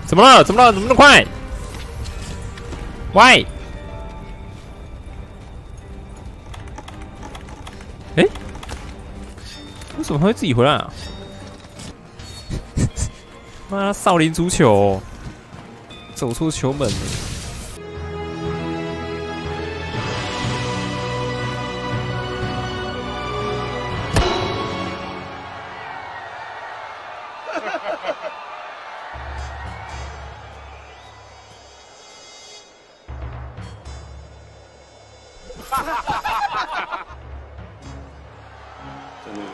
怎么了？怎么了？怎么那么快？喂！哎，为什么他会自己回来啊？妈，少林足球，走错球门了。 真的。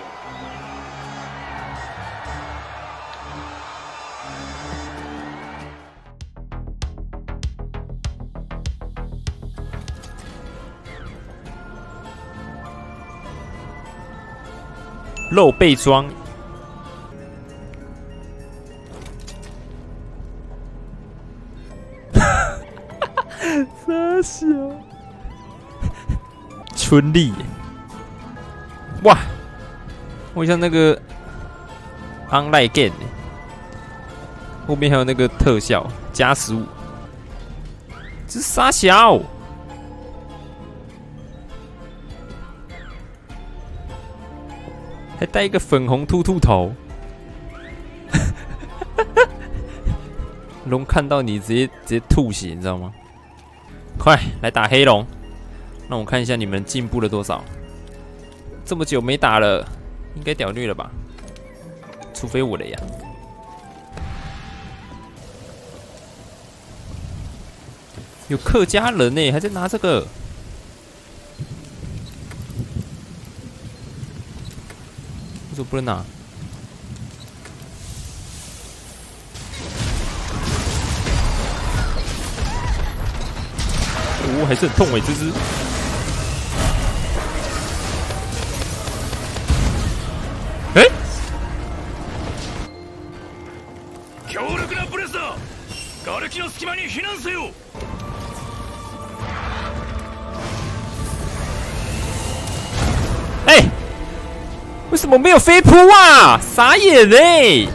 露背装，傻笑，春丽，哇，我像那个 online game， 后面还有那个特效加15，这是傻笑。还戴一个粉红兔兔头，龙看到你直接吐血，你知道吗？快来打黑龙，让我看一下你们进步了多少。这么久没打了，应该屌虐了吧？除非我的呀。有客家人呢，还在拿这个。为什么不能拿？哦，还是很痛哎，这只。哎！ 強力なブレスだ。瓦礫の隙間に避難せよ。 哎！为什么没有飞扑啊？傻眼嘞！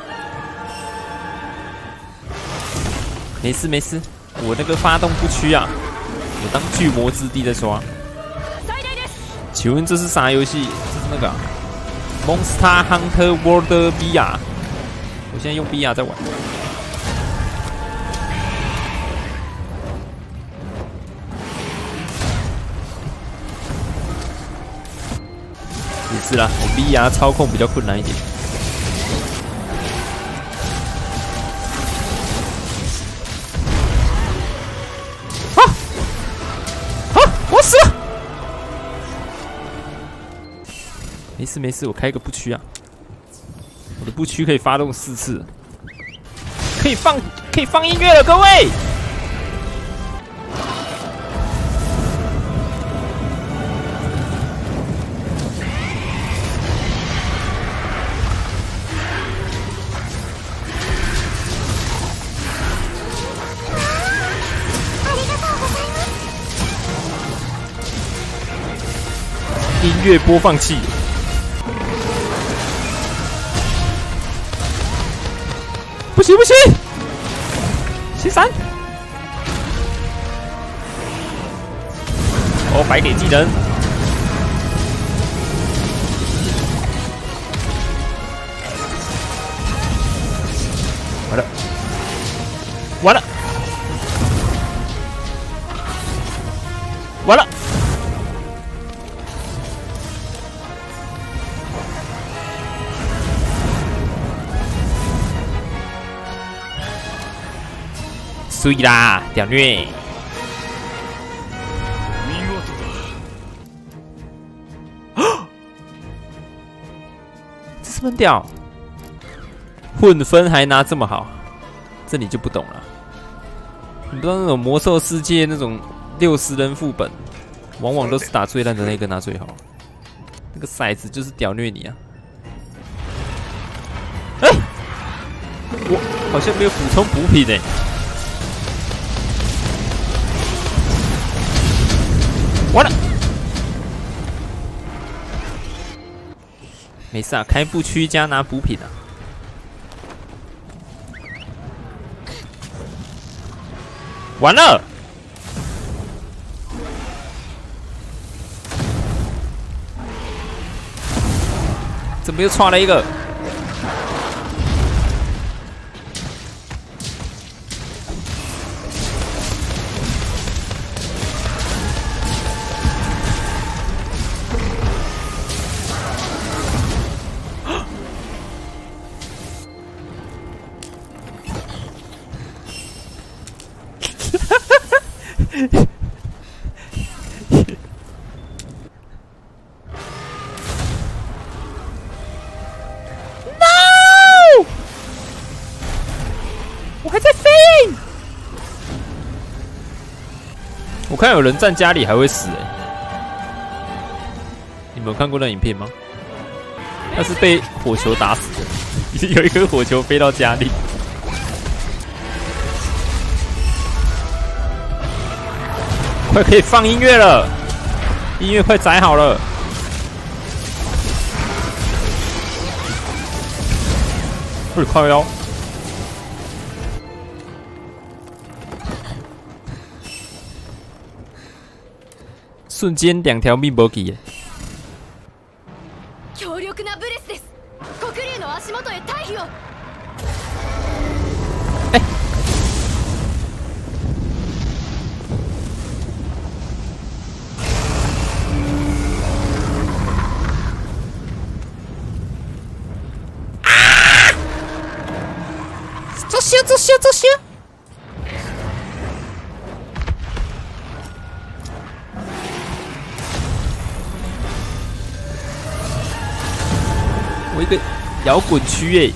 没事没事，我那个发动不屈啊，我当巨魔之地在刷。请问这是啥游戏？这是那个、Monster Hunter World VR。我现在用 VR 在玩。也是啦，我 VR 操控比较困难一点。啊！啊！我死了！没事没事，我开个不屈啊。我的不屈可以发动4次，可以放音乐了，各位。音乐播放器。不行不行，先闪！哦，白给技能。完了，完了，完了！所以啦，屌虐！这是很屌，混分还拿这么好，这你就不懂了。你不知道那种魔兽世界那种60人副本，往往都是打最烂的那个拿最好。那个骰子就是屌虐你啊！哎、我好像没有补充补品哎。完了，没事啊，开不屈加拿补品啊。 完了！怎么又闯了一个？我还在飞！我看有人站家里还会死你们有看过那影片吗？他是被火球打死的，有一颗火球飞到家里。快可以放音乐了，音乐快载好了。靠腰。瞬间2条命没给。 強力なブレスです。黒竜の足元へ退避を。 走！我一个摇滚区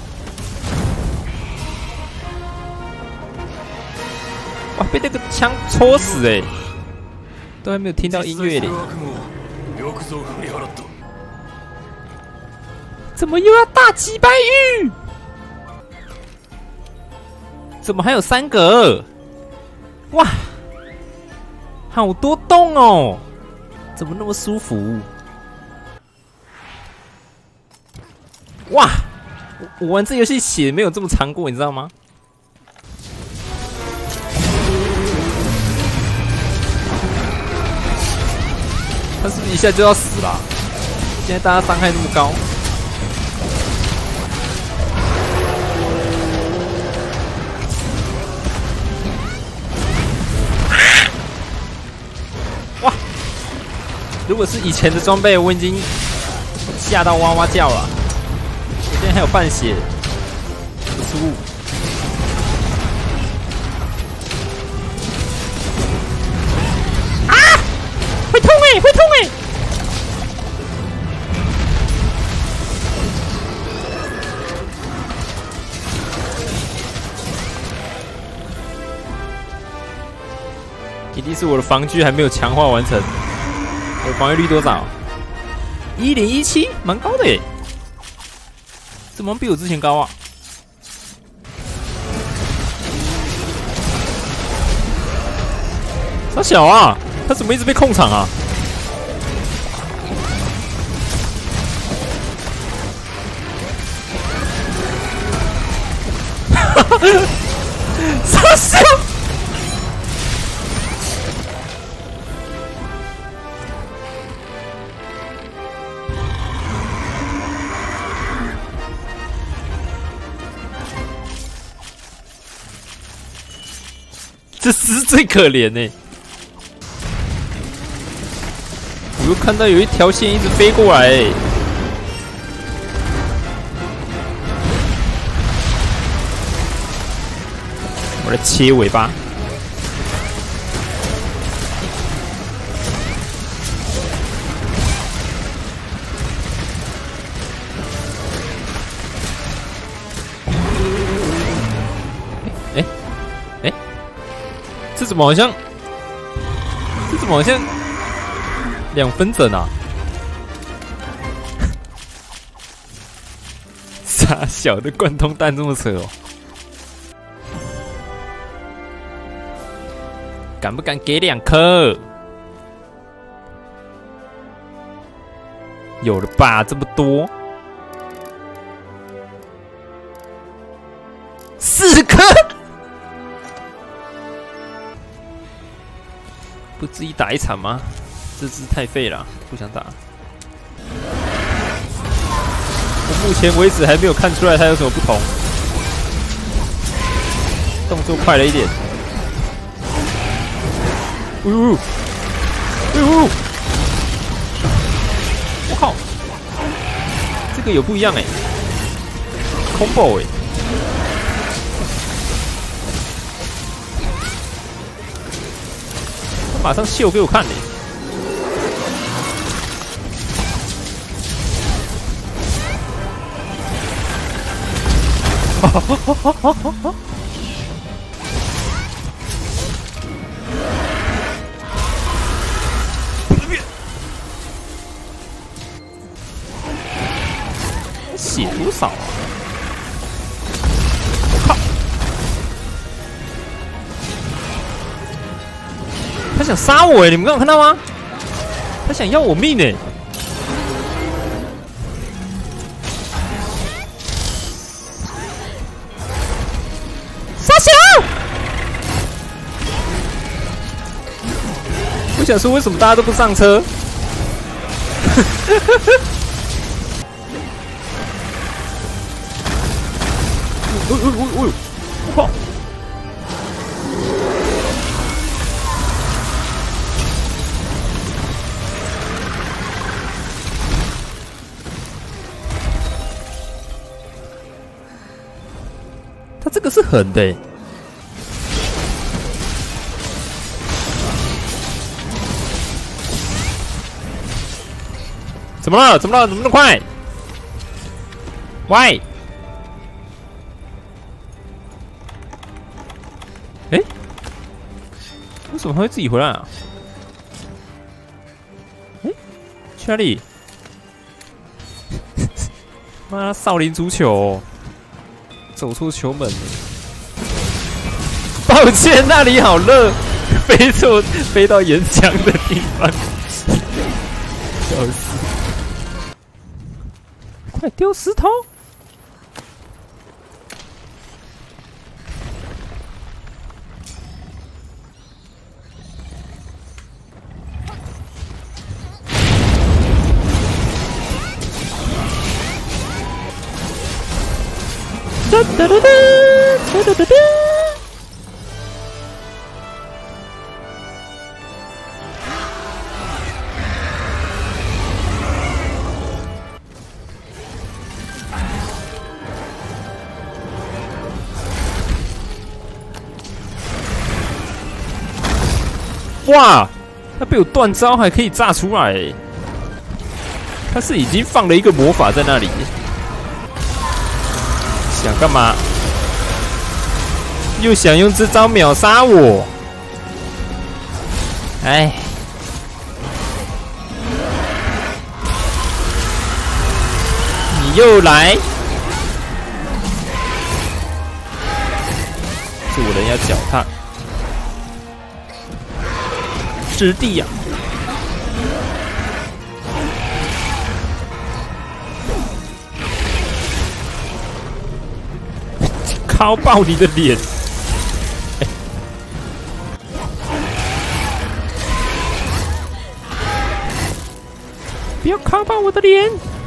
哇，被那个枪戳死都还没有听到音乐嘞。怎么又要大击败玉？怎么还有3格？哇，好多洞哦！怎么那么舒服？哇，我玩这游戏血没有这么长过，你知道吗？他是不是一下就要死了？现在大家伤害那么高。哇！如果是以前的装备，我已经吓到哇哇叫了。我现在还有半血，失误。啊！会痛会痛一定是我的防具还没有强化完成。我的防御率多少？1017，蛮高的耶！怎么比我之前高啊？傻小啊！他怎么一直被控场啊？傻小！这是最可怜呢。我又看到有一条线一直飞过来我来切尾巴。这怎么好像2分整啊？傻小的贯通弹这么扯哦？敢不敢给2颗？有了吧？这么多，4颗。 不自己打一场吗？这只太废了，不想打。我目前为止还没有看出来它有什么不同。动作快了一点。哎呦！哎呦！我靠！这个有不一样哎 ，combo 哎。他马上秀给我看嘞。血多少啊！我靠！他想杀我哎！你们刚刚看到吗？他想要我命哎！杀小！我想说，为什么大家都不上车？我靠！他这个是狠的欸。怎么了？怎么了？怎么那么快 ？Why？ 哎，为什么他会自己回来啊？哎，去哪里？妈，少林足球，走错球门了。抱歉，那里好热，飞到岩浆的地方，笑死！快丢石头！哒哒哒哒哒哒哒哒！哇！他被我断招，还可以炸出来欸！他是已经放了一个魔法在那里。想干嘛？又想用这招秒杀我？哎！你又来！做人要脚踏实地呀！敲爆你的脸！不要敲爆我的脸！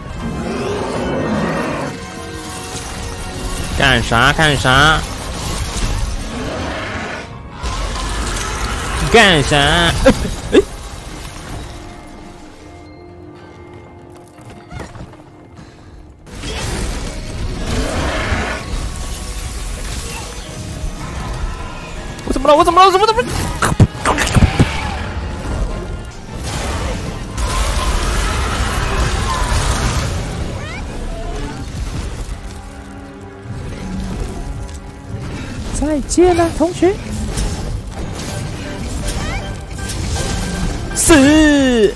干啥干啥？干啥？我怎么了？我怎么了？我怎么？再见了，同学。死！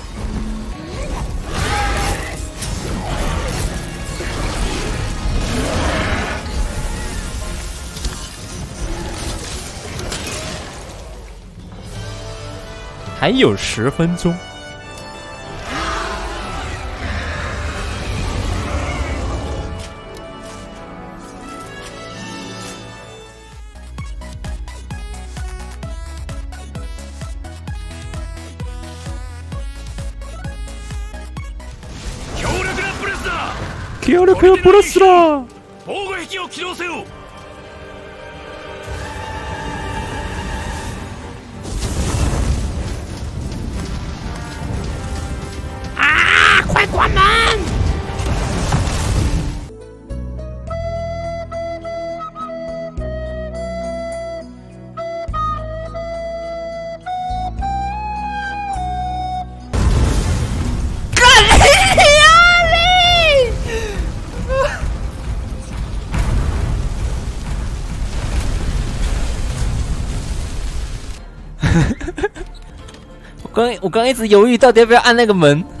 还有10分钟。 協力をプラスだ。 防護壁を起動せよ。 啊！快关门！我刚一直犹豫到底要不要按那个门。